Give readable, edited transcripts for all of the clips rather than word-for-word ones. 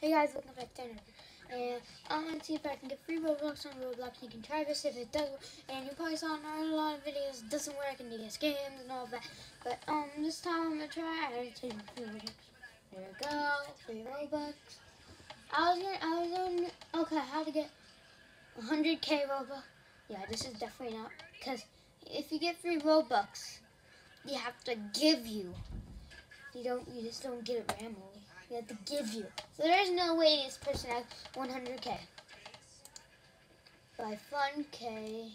Hey guys, welcome back to Tanner. And I'm going to see if I can get free Roblox on Roblox. You can try this if it does. And you probably saw in a lot of videos it doesn't work and you get scams and all that. But this time I'm going to try. I already told you free Robux. There we go. Free Robux. Okay, how to get 100k Robux. Yeah, this is definitely not. Because if you get free Robux, you have to give you. You just don't get it randomly. You have to give you. So there's no way this person has 100k. By FunK.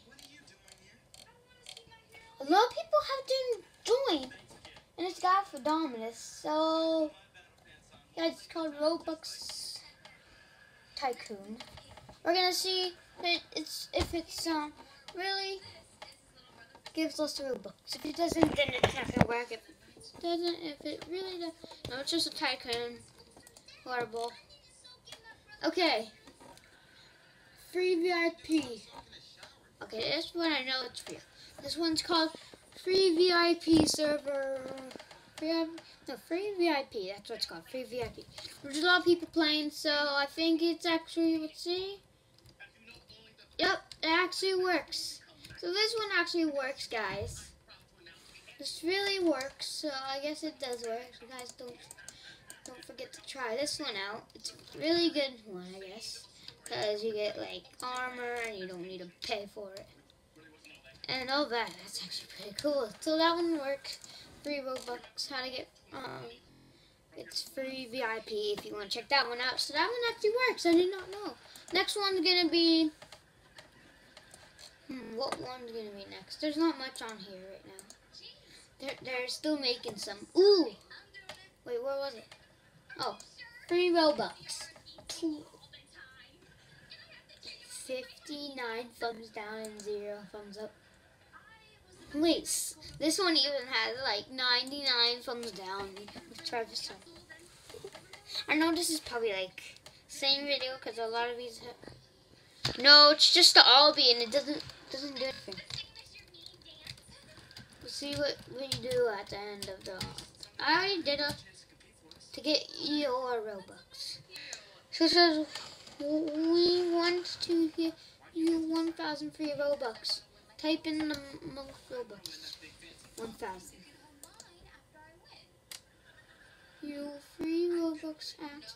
A lot of people have joined. And it's got for Dominus. So yeah, it's called Robux Tycoon. We're gonna see if it's really gives us the Robux. If it doesn't, then it's not gonna work. If it really does, no, it's just a tycoon. Horrible. Okay. Free VIP. Okay, this one I know it's free. This one's called Free VIP Server. Free VIP. That's what it's called. Free VIP. There's a lot of people playing, so I think it's actually, let's see. Yep, it actually works. So this one actually works, guys. This really works, so I guess it does work. So guys, don't forget to try this one out. It's a really good one, I guess, because you get like armor and you don't need to pay for it and all that. That's actually pretty cool. So that one works. Free Robux. How to get it's free VIP if you want to check that one out. So that one actually works. I did not know. Next one's gonna be what one's gonna be next? There's not much on here right now. They're still making some. Ooh! Wait, where was it? Oh, free Robux. 59 thumbs down and 0 thumbs up. Wait, this one even has like 99 thumbs down. Let's try this one. I know this is probably like same video because a lot of these have. No, it's just the Albi and it doesn't do anything. See what we do at the end of the. I already did it to get your Robux. So it says we want to get you 1,000 free Robux. Type in the most Robux. 1,000. You free Robux at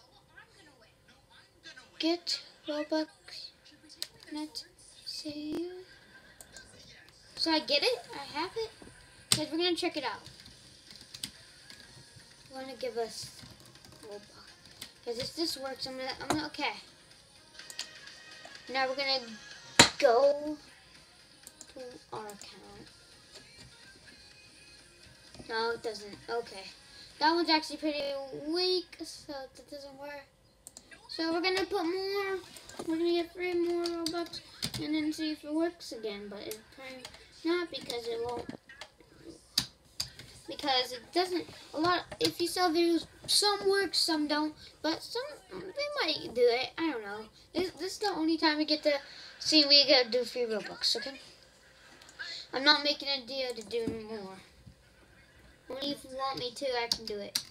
get Robux net save. So I get it. I have it. Guys, we're gonna check it out. We're gonna give us Robux. Because if this works, I'm gonna okay. Now we're gonna go to our account. No, it doesn't. Okay. That one's actually pretty weak, so that doesn't work. So we're gonna put more. We're gonna get 3 more Robux and then see if it works again. But it's probably not because it won't. Because it doesn't, if you saw videos, some work, some don't, but some, they might do it, I don't know. This is the only time we get to see we get to do free Robux, okay? I'm not making a deal to do more. Only if you want me to, I can do it.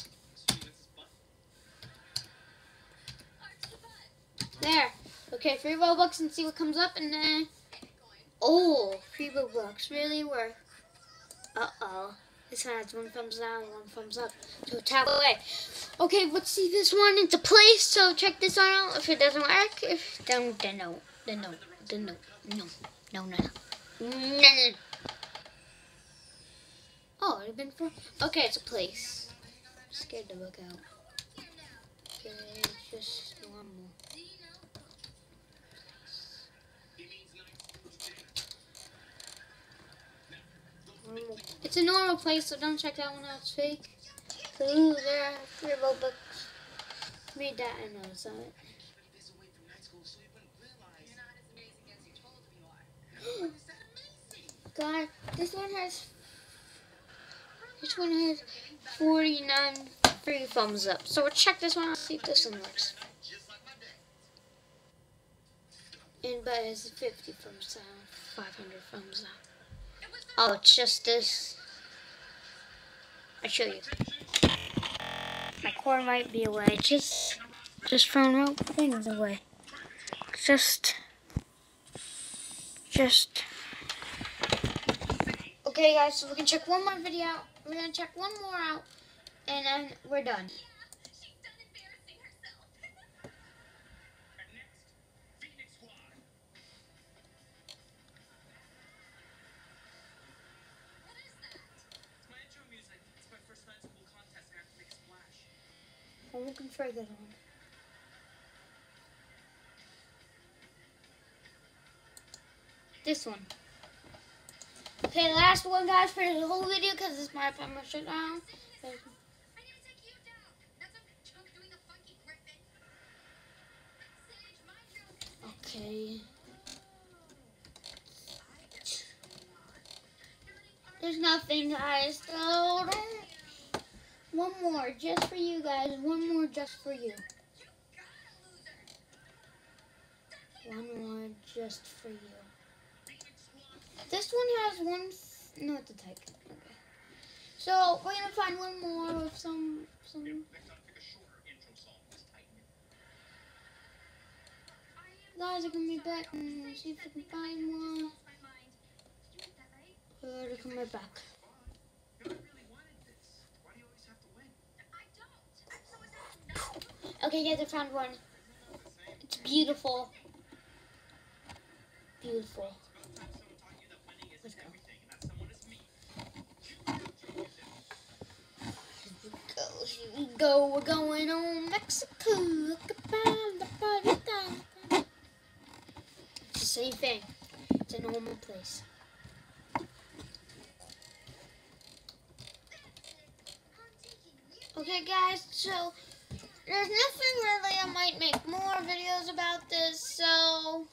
There. Okay, free Robux and see what comes up, and then, oh, free Robux really work. Uh-oh. This one has 1 thumbs down, 1 thumbs up. So tap away. Okay, let's see this one into place. So check this one out. If it doesn't work, then no. Oh, it's been for. Okay, it's a place. I'm scared to look out. Okay, it's just normal. It's a normal place, so don't check that one out. It's fake. So, there are 3 Robux. Made that and notice on it. God, this one has 49 free thumbs up. So we'll check this one out, see if this one works. And but it's 50 thumbs down, 500 thumbs up. Oh, it's just this. I'll show you. My cord might be away. Just Just throwing things away. Just. Okay, guys, so we can check one more video out. We're gonna check one more out, and then we're done. I'm looking for this one. This one. Okay, last one, guys, for the whole video, because this might put my shit down. Okay. There's nothing, guys. So don't. One more, just for you guys. One more, just for you. One more, just for you. This one has one. No, it's a type. Okay. So we're gonna find one more with some. Guys are gonna be back and see if we can find one. They're coming right back. Okay, guys, I found one. It's beautiful. Beautiful. Let's go. Here we go. We're going on Mexico. It's the same thing. It's a normal place. Okay, guys, so there's nothing really. I might make more videos about this, so.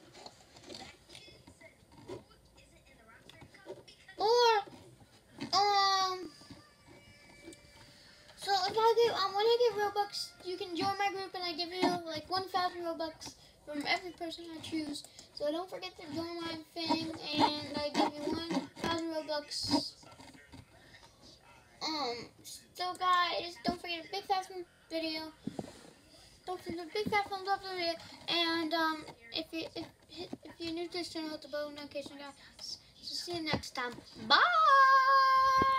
So if when I get Robux, you can join my group and I give you like 1,000 Robux from every person I choose. So don't forget to join my thing and I give you 1,000 Robux. So guys, don't forget a big fat video. Don't forget a big fat thumbs up the video. And if you're new to this channel, hit the bell notification, guys. So see you next time. Bye.